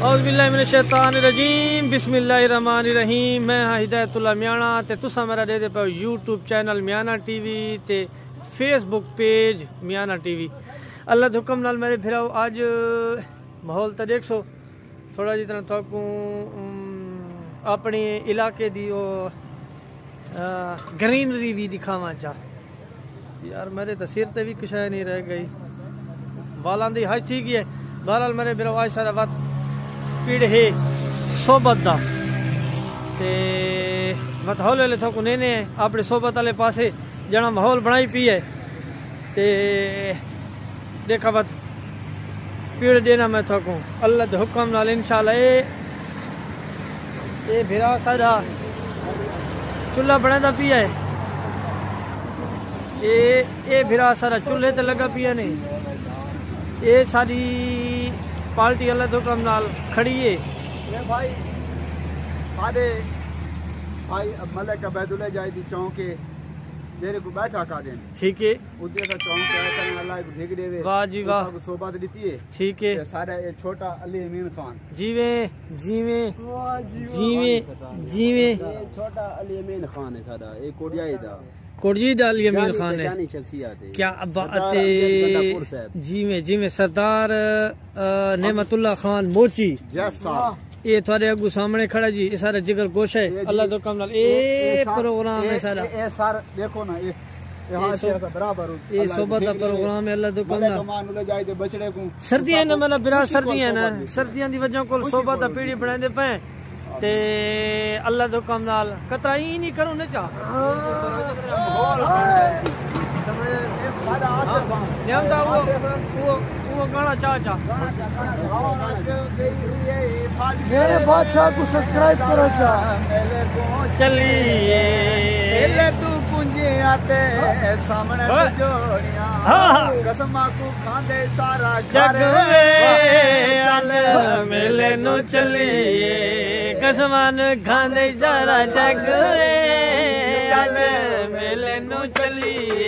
औज़ुबिल्लाहिमिनश्शैतानिर्रजीम बिस्मिल्लाहिर्रहमानिर्रहीम। मैं हाँ हिदायतुल्लाह मियाना ते तुसा मेरा दे दे पाओ यूट्यूब चैनल मियाना टीवी ते फेसबुक पेज मियाना टीवी। अल्लाह दे हुक्म नाल मेरे फिराओ आज माहौल तो देख सो थोड़ा जितना थोकू अपने इलाके दी ग्रीनरी भी दिखावा चाह यार। मेरे तो सिर ते भी कुछ नहीं रह गई, बालां दी हज ठीक है। बहरहाल मेरे फिराओ आज सारा बात पीड़ है सोबत दा ते मत हौले ले थोकू नेने अपने सोबत वाले पासे जना माहौल बनाई पी है ते देखा बत पीड़ देना मैं थोकू अल्लाह दे हुक्म नाल इंशाल्लाह। ये फिरा सारा चूल्हा बनादा पिया है, ये फिरा सारा चूल्हे ते लगा पिया ने। ये सारी पार्टी अल्लाह दे हुक्म नाल खड़ी है। ये भाई सारे भाई मलिक अबैदुल्लाह जायदी चौक है जेरे को बैठा का देन ठीक है। उदे का चौक है कने अल्लाह को ढेक देवे। वाह जी वाह, सोबत दी है ठीक है। सारा ये छोटा अली अमीन खान जीवे जीवे जीवे जीवे छोटा अली अमीन खान है सारा ये कोडियाई दा कोटजी दाल यमीन खान है क्या बात है जी में सरदार नेमतुल्लाह खान मोची ये थोड़े अगू सामने खड़ा जी। ये सारा जिगर गोश है अल्लाह तो कम नाल ये प्रोग्राम है सारा। ये सारा देखो ना ये बराबर ये सोबत का प्रोग्राम है अल्लाह तो कम नाल जाए ते बछड़े को सर्दियां ना मतलब बिरा सर्दियां ना सर्दियां दी वजह को सोबत का पीढ़ी बनांदे पे ते अल्लाह दे हुक्म नाल कतराई नहीं करूं न चा नेमदा वो गाना चा चा मेरे बादशाह को सब्सक्राइब करो चा चलिए ले तू कुंजे आते सामने जोड़ियां कसमा को खांदे सारा जग मेले नु चलिए कसमान खांदे सारा जग मेले नु चलिए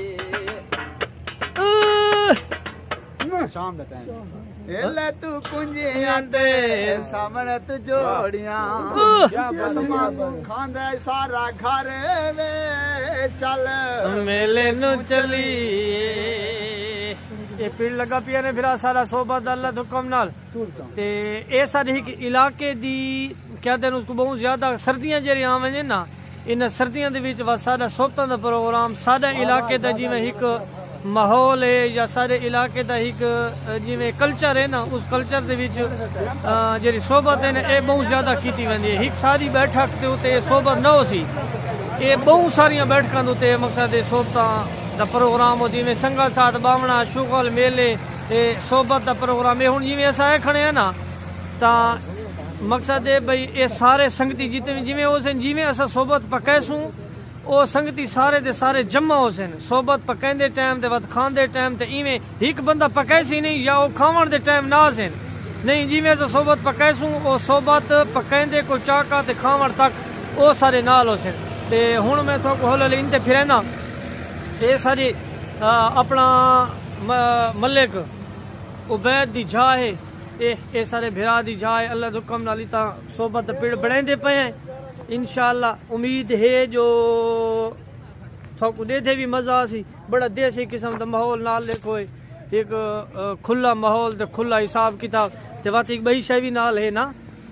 शाम का टाइम ले तू कुंजे आते सामने तू जोड़ियां कसमा को खांदे सारा घर वे चल मेले नु चलिए। ये पीड़ लगा पिया ने फिरा सारा सोबत अल्लाह दे हुक्म नाल ते ए सारे इलाके दी क्या दिन उसको बहुत ज्यादा सर्दियां जेरी आवे ना इन सर्दियां दे विच सारा सोबतां दा प्रोग्राम सारे इलाके दा जिवें एक माहौल है या सारे इलाके दा एक जिवें कल्चर है ना उस कल्चर दे विच जेरी सोबत है ना ए बहुत ज्यादा कीती वेंदी है। एक सारी बैठक ते उते सोबत न हो सी ये बहुत सारियां बैठकां दे उते मकसद है सोबतां दा प्रोग्राम हो जिवें संगल साथ बावणा शुगल मेले सोबत दा प्रोग्राम है। हुण जिवें असां खड़े हैं ना तां मकसद है भाई ये सारे संगती जितने जिवें हो सन जिवें असां सोबत पकैसूं ओ संगती सारे दे सारे जमा हो सन। सोबत पकैंदे टाइम ते वत खांदे टाइम ते इवें एक बंदा पकैसी नहीं या ओ खावण दे टाइम ना सन नहीं जिवें असां सोबत पकैसूं ओ सोबत पकैंदे को चाका ते खावण तक ओ सारे नाल हो सन। ते हुण मैं थोक होले इन ते फिरे ना ये सारी अपना मलिक उबैद दी जा है ये सारे भिरा दी जा है अल्लाह दे हुक्म नाल ता सोबत पीड़ बनांदे पे हैं इंशाअल्लाह। उम्मीद है जो थोकू देथे भी मजा सी बड़ा देसी किस्म दा माहौल नाल देखो एक खुला माहौल ते खुला हिसाब किताब ते बात एक बही शय भी नाल है ना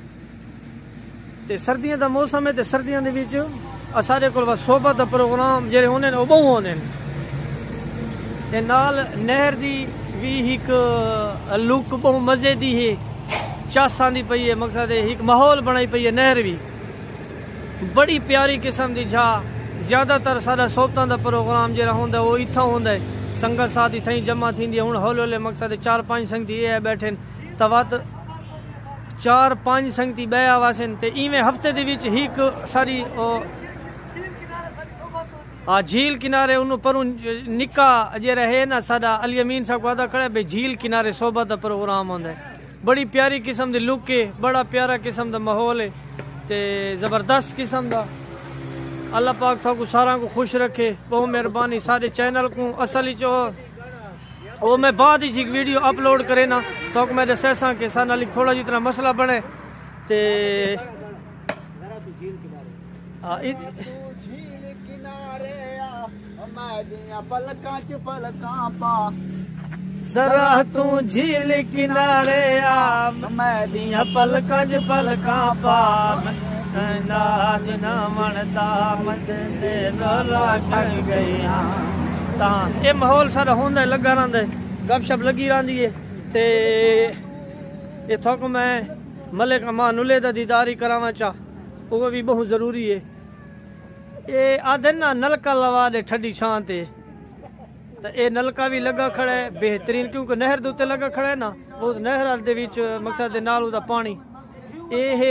ते सर्दियां दा मौसम है ते सर्दियां दे विच सारे कोल सोबत दा प्रोग्राम जेरे होने ओ बहु होने ते नाल नहर दी भी एक लुक बहु मजे दी है चासां दी पई है मकसद है एक माहौल बनाई पई है। नहर भी बड़ी प्यारी किस्म दी जा ज्यादातर सारा सोबतां दा प्रोग्राम जेरा होंदा वो इत्थां होंदा है संगत साथ इत्थां जमा थींदी है। हुण हौले हौले मकसद 4-5 संगती ये बैठे तवत 4-5 संगती बया वासन ते इवें हफ्ते दे विच एक सारी झील किनारे उन्होंने पर निका जे रहे ना साडा अली अमीन साहब वादा खड़ा भाई झील किनारे सोबत का प्रोग्राम होंदा है। बड़ी प्यारी किस्म दी लुक है बड़ा प्यारा किस्म दा माहौल है ते जबरदस्त किस्म दा। अल्लाह पाक थाकू सारा को खुश रखे बहुत मेहरबानी। सारे चैनल को असल वो मैं बाद एक वीडियो अपलोड करे ना तो मैं दसा कि सा नाल थोड़ा जितना मसला बने ते जरा तू झील किनारे आ मैं दिया पलकां च पलकां पा नाद ना मनदा मदे लग गया तां ये माहौल सारा होंदा लगा रहिंदा गपशप लगी रहिंदी है ते इथों को मैं मलिक अमानुल्लाह दा दीदार ही करावां चा वो भी बहुत जरूरी है। ये आदे ना नलका लवा दे ठंडी छां ते ये नलका भी लगा खड़ा है बेहतरीन क्योंकि नहर के उत्ते लगा खड़ा है ना उस नहर दे विच मकसद दे नाल उदा पानी ये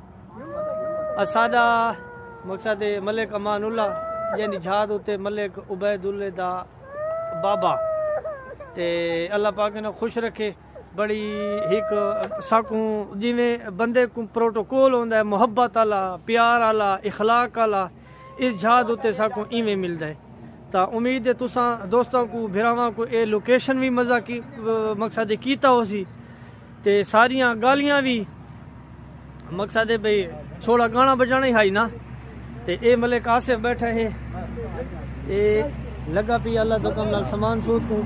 सादा मकसद मलिक अमानुल्लाह यानी जहाद उत्ते मलिक उबैदुल्लाह दा बाबा ते अल्लाह पाक ने खुश रखे। बड़ी एक साकू जिमें बंदे को प्रोटोकॉल होंदा है मुहब्बत आला प्यार आला इखलाक आला इस जहाद उत्ते साकू इवें मिलदा है। तो उम्मीद है तुसा दोस्तों को भिरावां को ये लोकेशन भी मजा की मकसद कीता हो सी ते सारियां गालियां भी मकसद है भाई छोड़ा गाना बजाना ही हाई ना ते ये मलिक आसिफ बैठा है ये लगा पी अल्लाह तो कम नाल समान सूत को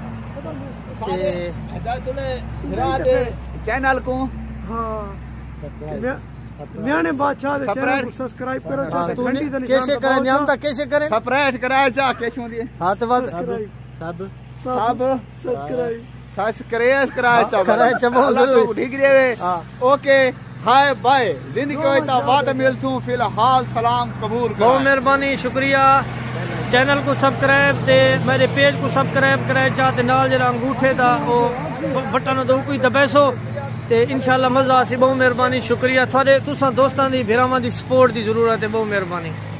चैनल को हाँ म्याने बादशाह दे चैनल को सब्सक्राइब करो कैसे करें नाम ता कैसे करें सब्सक्राइब कराया जा कैसे दिए हां तो बात सब सब्सक्राइब कराया चा अल्लाह तो ठीक देवे ओके हाय बाय जिंदगी होता बात मिलसूं फिलहाल सलाम कबूल बहुत मेहरबानी शुक्रिया। चैनल को सब्सक्राइब ते मेरे पेज को सब्सक्राइब कराए चाहते नाल जरा अंगूठे दा वो बटन दो कोई दबैसो ते इंशाल्लाह मजा आसी। बहुत मेहरबानी शुक्रिया थोड़े तुसा दोस्तां दी भिरावां दी सपोर्ट दी जरूरत है। बहुत मेहरबानी।